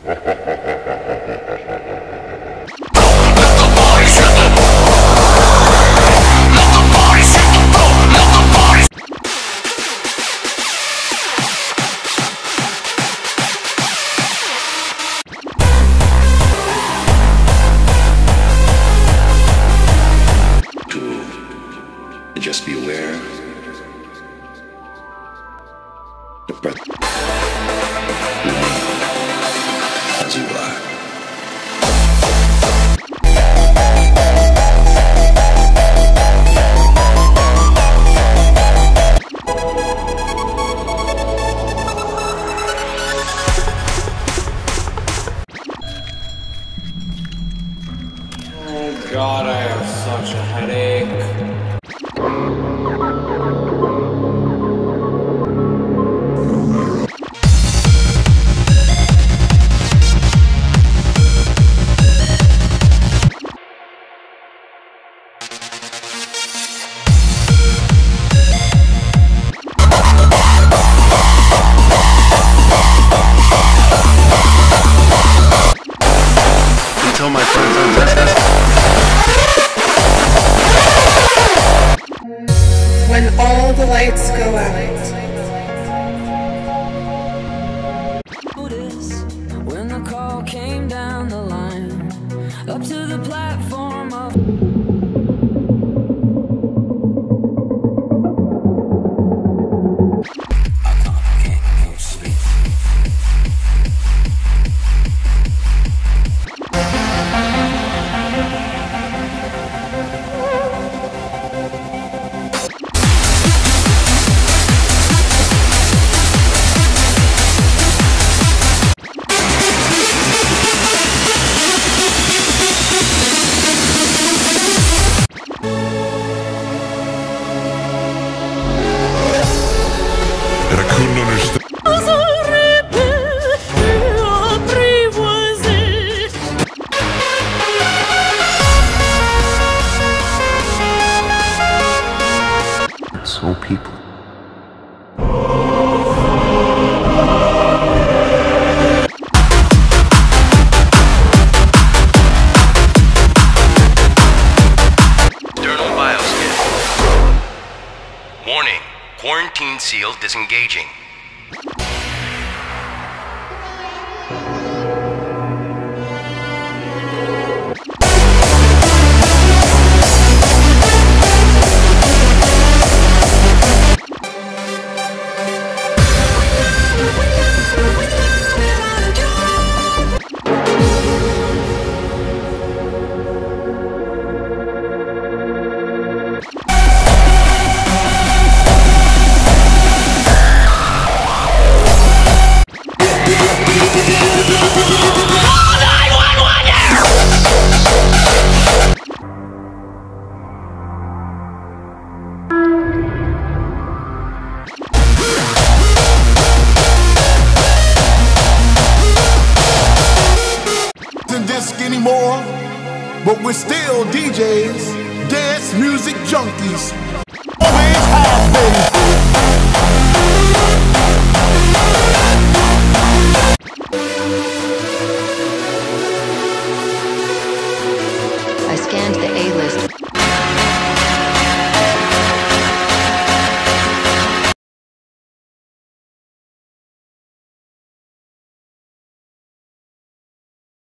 Just be aware. The breath. Remain as you are. Oh God, I have such a headache. Tell my friends on this. When all the lights go out. When the call came down the line, up to the platform of And I couldn't understand. So people. External bioscan. Warning. Quarantine seal disengaging. Disc anymore, but we're still DJs, dance music junkies. Always have been.